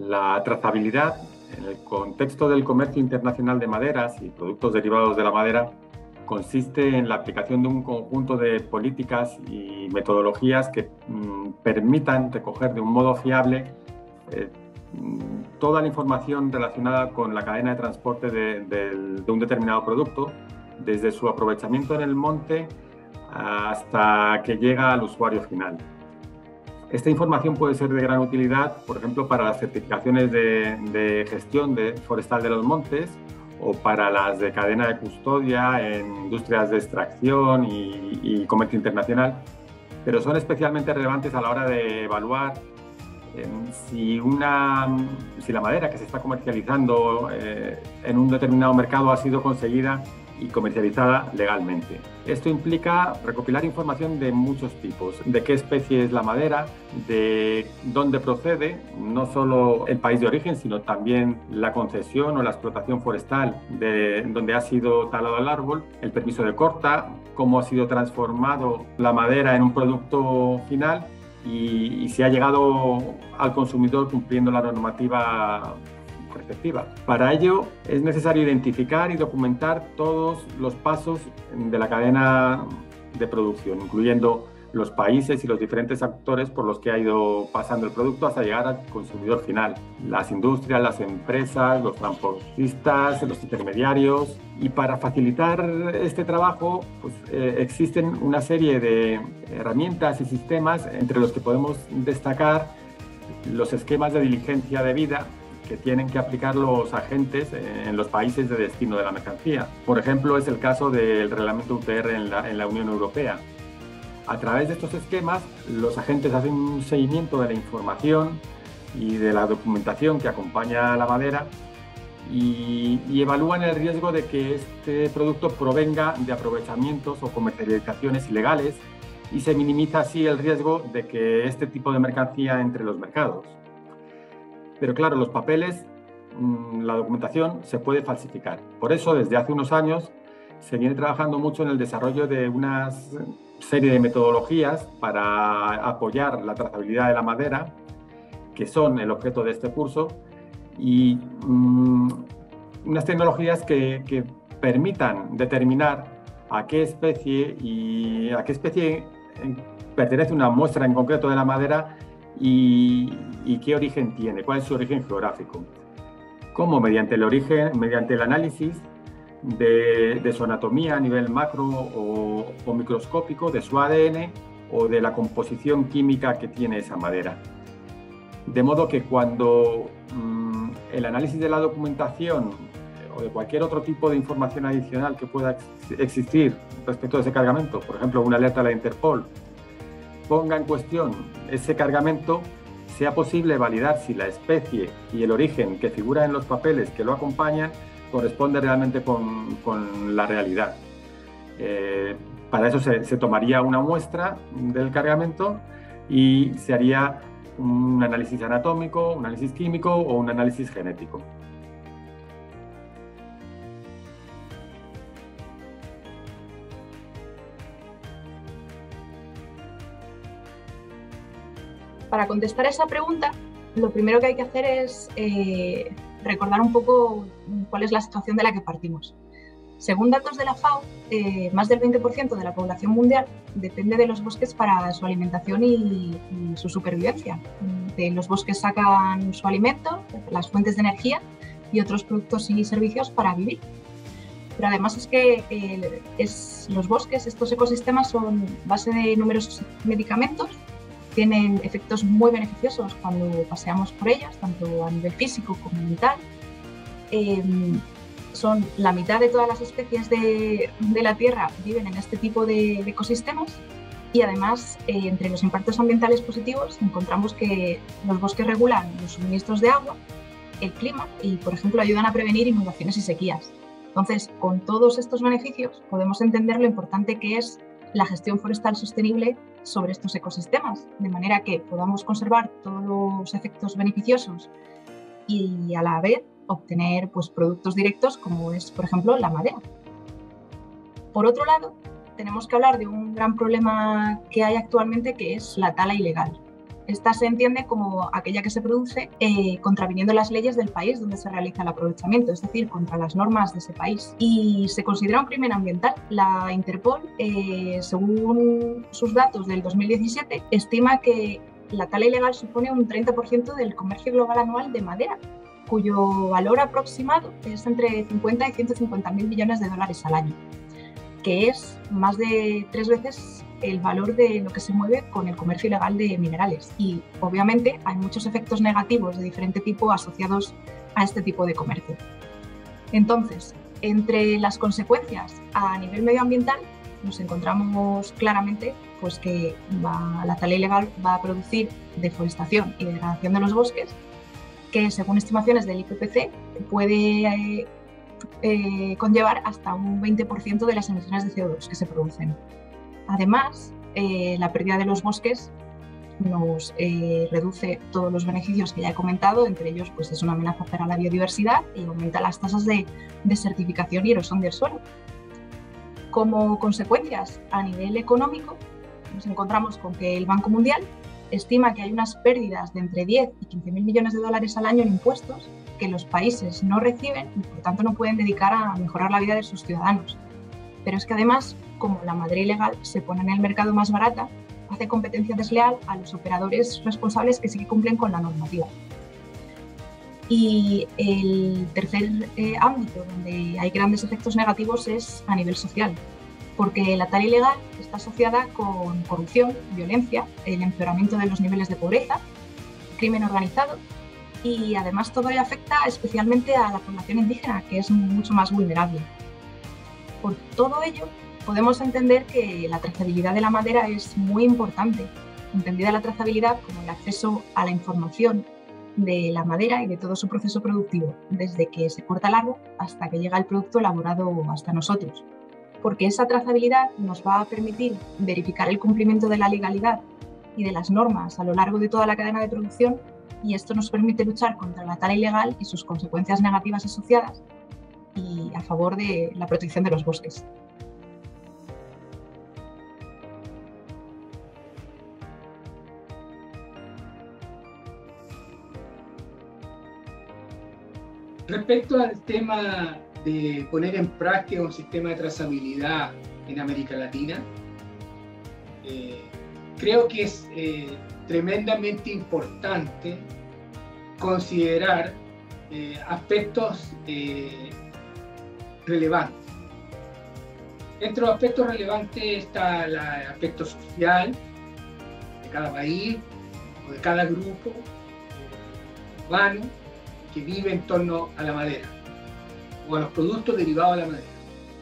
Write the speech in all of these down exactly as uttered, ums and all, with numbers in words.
La trazabilidad, en el contexto del comercio internacional de maderas y productos derivados de la madera, consiste en la aplicación de un conjunto de políticas y metodologías que mm, permitan recoger de un modo fiable eh, toda la información relacionada con la cadena de transporte de, de, de un determinado producto, desde su aprovechamiento en el monte hasta que llega al usuario final. Esta información puede ser de gran utilidad, por ejemplo, para las certificaciones de, de gestión de forestal de los montes o para las de cadena de custodia en industrias de extracción y, y comercio internacional, pero son especialmente relevantes a la hora de evaluar eh, si, una, si la madera que se está comercializando eh, en un determinado mercado ha sido conseguida y comercializada legalmente. Esto implica recopilar información de muchos tipos, de qué especie es la madera, de dónde procede, no solo el país de origen, sino también la concesión o la explotación forestal de donde ha sido talado el árbol, el permiso de corta, cómo ha sido transformado la madera en un producto final y, y si ha llegado al consumidor cumpliendo la normativa respectiva. Para ello es necesario identificar y documentar todos los pasos de la cadena de producción, incluyendo los países y los diferentes actores por los que ha ido pasando el producto hasta llegar al consumidor final, las industrias, las empresas, los transportistas, los intermediarios. Y para facilitar este trabajo pues, eh, existen una serie de herramientas y sistemas entre los que podemos destacar los esquemas de diligencia debida que tienen que aplicar los agentes en los países de destino de la mercancía. Por ejemplo, es el caso del reglamento U T R en la, en la Unión Europea. A través de estos esquemas, los agentes hacen un seguimiento de la información y de la documentación que acompaña a la madera y, y evalúan el riesgo de que este producto provenga de aprovechamientos o comercializaciones ilegales y se minimiza así el riesgo de que este tipo de mercancía entre los mercados. Pero claro, los papeles, la documentación se puede falsificar. Por eso, desde hace unos años, se viene trabajando mucho en el desarrollo de una serie de metodologías para apoyar la trazabilidad de la madera, que son el objeto de este curso, y um, unas tecnologías que, que permitan determinar a qué especie y a qué especie pertenece una muestra en concreto de la madera y, y qué origen tiene, cuál es su origen geográfico. Cómo mediante el origen, mediante el análisis de, de su anatomía a nivel macro o, o microscópico, de su A D N o de la composición química que tiene esa madera. De modo que cuando mmm, el análisis de la documentación o de cualquier otro tipo de información adicional que pueda ex existir respecto de ese cargamento, por ejemplo, una alerta a la Interpol, ponga en cuestión ese cargamento, sea posible validar si la especie y el origen que figura en los papeles que lo acompañan corresponde realmente con, con la realidad. Eh, para eso se, se tomaría una muestra del cargamento y se haría un análisis anatómico, un análisis químico o un análisis genético. Para contestar a esa pregunta, lo primero que hay que hacer es eh, recordar un poco cuál es la situación de la que partimos. Según datos de la FAO, eh, más del veinte por ciento de la población mundial depende de los bosques para su alimentación y, y su supervivencia. De los bosques sacan su alimento, las fuentes de energía y otros productos y servicios para vivir. Pero además es que eh, es, los bosques, estos ecosistemas, son base de numerosos medicamentos. Tienen efectos muy beneficiosos cuando paseamos por ellas, tanto a nivel físico como mental. Eh, son la mitad de todas las especies de, de la Tierra viven en este tipo de, de ecosistemas y además eh, entre los impactos ambientales positivos encontramos que los bosques regulan los suministros de agua, el clima y, por ejemplo, ayudan a prevenir inundaciones y sequías. Entonces, con todos estos beneficios podemos entender lo importante que es la gestión forestal sostenible sobre estos ecosistemas, de manera que podamos conservar todos los efectos beneficiosos y a la vez obtener pues, productos directos como es, por ejemplo, la madera. Por otro lado, tenemos que hablar de un gran problema que hay actualmente, que es la tala ilegal. Esta se entiende como aquella que se produce eh, contraviniendo las leyes del país donde se realiza el aprovechamiento, es decir, contra las normas de ese país. Y se considera un crimen ambiental. La Interpol, eh, según sus datos del dos mil diecisiete, estima que la tala ilegal supone un treinta por ciento del comercio global anual de madera, cuyo valor aproximado es entre cincuenta y ciento cincuenta mil millones de dólares al año, que es más de tres veces el valor de lo que se mueve con el comercio ilegal de minerales. Y obviamente hay muchos efectos negativos de diferente tipo asociados a este tipo de comercio. Entonces, entre las consecuencias a nivel medioambiental nos encontramos claramente pues, que va, la tala ilegal va a producir deforestación y degradación de los bosques, que según estimaciones del I P C C puede eh, eh, conllevar hasta un veinte por ciento de las emisiones de C O dos que se producen. Además, eh, la pérdida de los bosques nos eh, reduce todos los beneficios que ya he comentado, entre ellos pues, es una amenaza para la biodiversidad y aumenta las tasas de desertificación y erosión del suelo. Como consecuencias a nivel económico, nos encontramos con que el Banco Mundial estima que hay unas pérdidas de entre diez y quince mil millones de dólares al año en impuestos que los países no reciben y por tanto no pueden dedicar a mejorar la vida de sus ciudadanos. Pero es que además, como la madera ilegal se pone en el mercado más barata, hace competencia desleal a los operadores responsables que sí que cumplen con la normativa. Y el tercer eh, ámbito donde hay grandes efectos negativos es a nivel social, porque la tala ilegal está asociada con corrupción, violencia, el empeoramiento de los niveles de pobreza, crimen organizado y además todo ello afecta especialmente a la población indígena, que es mucho más vulnerable. Por todo ello, podemos entender que la trazabilidad de la madera es muy importante, entendida la trazabilidad como el acceso a la información de la madera y de todo su proceso productivo, desde que se corta el árbol hasta que llega el producto elaborado hasta nosotros. Porque esa trazabilidad nos va a permitir verificar el cumplimiento de la legalidad y de las normas a lo largo de toda la cadena de producción, y esto nos permite luchar contra la tala ilegal y sus consecuencias negativas asociadas y a favor de la protección de los bosques. Respecto al tema de poner en práctica un sistema de trazabilidad en América Latina, eh, creo que es eh, tremendamente importante considerar eh, aspectos eh, relevantes. Entre los aspectos relevantes está el aspecto social de cada país o de cada grupo urbano que vive en torno a la madera o a los productos derivados de la madera.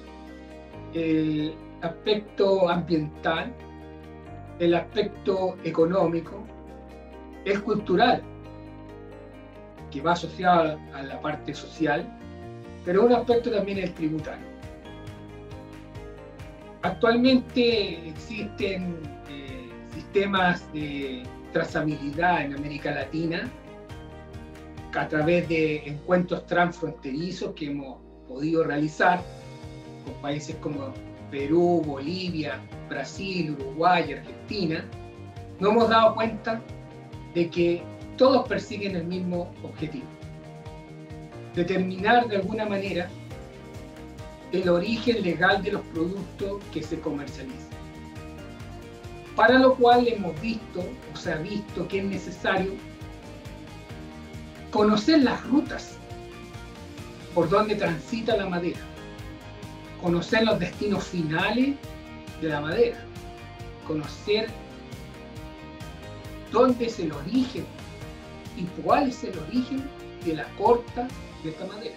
El aspecto ambiental, el aspecto económico, el cultural, que va asociado a la parte social, pero un aspecto también es el tributario. Actualmente existen eh, sistemas de trazabilidad en América Latina a través de encuentros transfronterizos que hemos podido realizar con países como Perú, Bolivia, Brasil, Uruguay, Argentina. Nos hemos dado cuenta de que todos persiguen el mismo objetivo: determinar de alguna manera el origen legal de los productos que se comercializan. Para lo cual hemos visto, o se ha visto que es necesario conocer las rutas por donde transita la madera, conocer los destinos finales de la madera, conocer dónde es el origen y cuál es el origen de la corta de esta madera.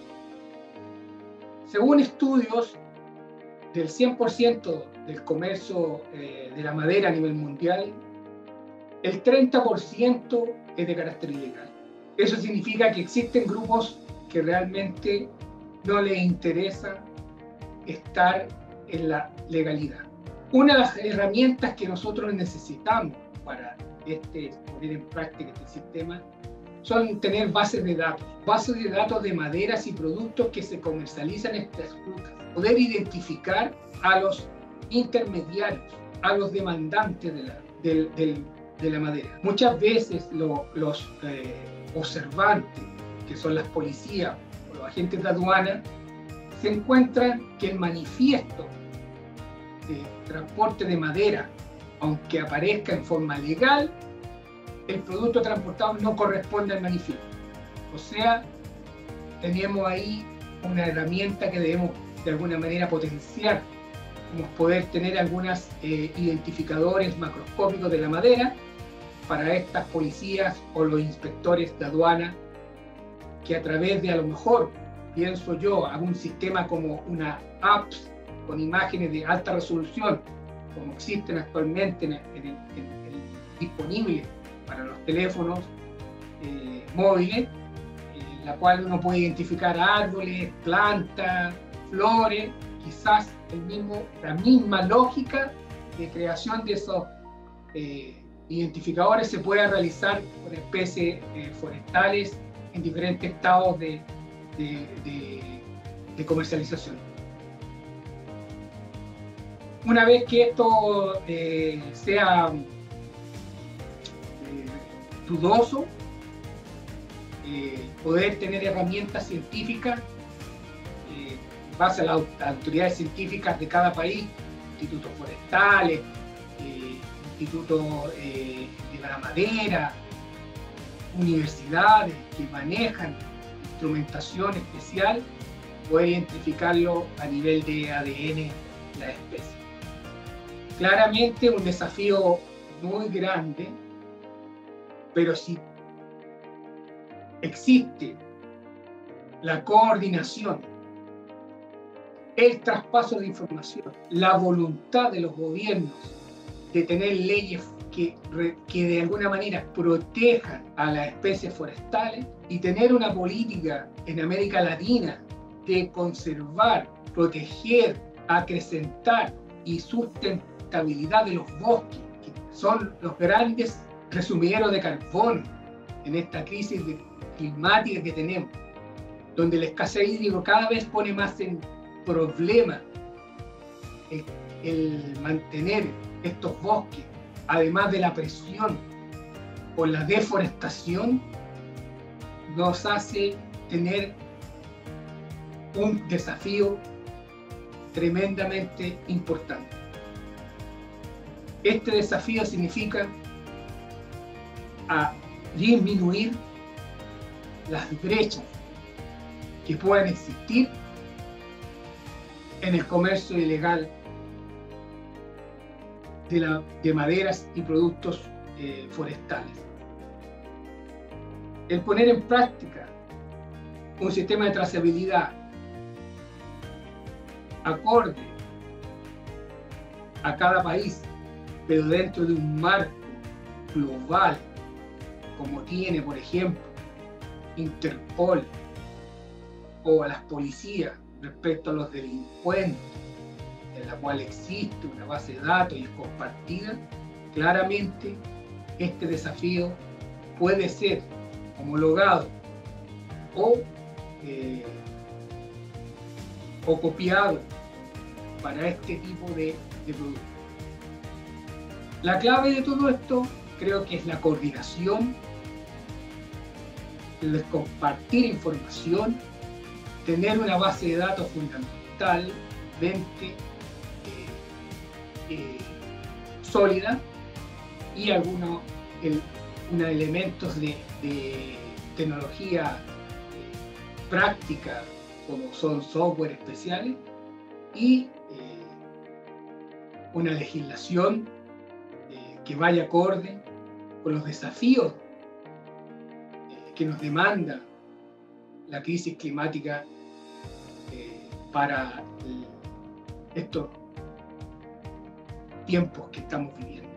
Según estudios, del cien por ciento del comercio eh, de la madera a nivel mundial, el treinta por ciento es de carácter ilegal. Eso significa que existen grupos que realmente no les interesa estar en la legalidad. Una de las herramientas que nosotros necesitamos para este, poner en práctica este sistema son tener bases de datos, bases de datos de maderas y productos que se comercializan en estas rutas, poder identificar a los intermediarios, a los demandantes de la, del, del, de la madera. Muchas veces lo, los eh, observantes, que son las policías o los agentes de aduana, se encuentran que el manifiesto de transporte de madera, aunque aparezca en forma legal, el producto transportado no corresponde al manifiesto. O sea, tenemos ahí una herramienta que debemos de alguna manera potenciar, como poder tener algunos eh, identificadores macroscópicos de la madera para estas policías o los inspectores de aduana, que a través de, a lo mejor, pienso yo, algún sistema como una app con imágenes de alta resolución, como existen actualmente en, en, en, en, disponibles para los teléfonos eh, móviles, en la cual uno puede identificar árboles, plantas, flores, quizás el mismo, la misma lógica de creación de esos eh, identificadores se pueda realizar con especies eh, forestales en diferentes estados de, de, de, de comercialización. Una vez que esto eh, sea eh, dudoso, eh, poder tener herramientas científicas eh, base a las autoridades científicas de cada país, institutos forestales, eh, institutos eh, de la madera, universidades que manejan instrumentación especial, poder identificarlo a nivel de A D N de la especie. Claramente un desafío muy grande, pero si existe la coordinación, el traspaso de información, la voluntad de los gobiernos de tener leyes que, que de alguna manera protejan a las especies forestales y tener una política en América Latina de conservar, proteger, acrecentar y sustentabilidad de los bosques, que son los grandes resumideros de carbono en esta crisis de, climática que tenemos, donde la escasez hídrica cada vez pone más en problema el, el mantener estos bosques, además de la presión por la deforestación, nos hace tener un desafío tremendamente importante. Este desafío significa a disminuir las brechas que puedan existir en el comercio ilegal de, la, de maderas y productos eh, forestales. El poner en práctica un sistema de trazabilidad acorde a cada país, pero dentro de un marco global, como tiene, por ejemplo, Interpol o a las policías respecto a los delincuentes, en la cual existe una base de datos y es compartida, claramente este desafío puede ser homologado o, eh, o copiado para este tipo de, de productos. La clave de todo esto creo que es la coordinación, el compartir información, tener una base de datos fundamentalmente eh, eh, sólida y algunos el, unos elementos de, de tecnología eh, práctica como son software especiales y eh, una legislación eh, que vaya acorde con los desafíos eh, que nos demanda la crisis climática eh, para el, estos tiempos que estamos viviendo.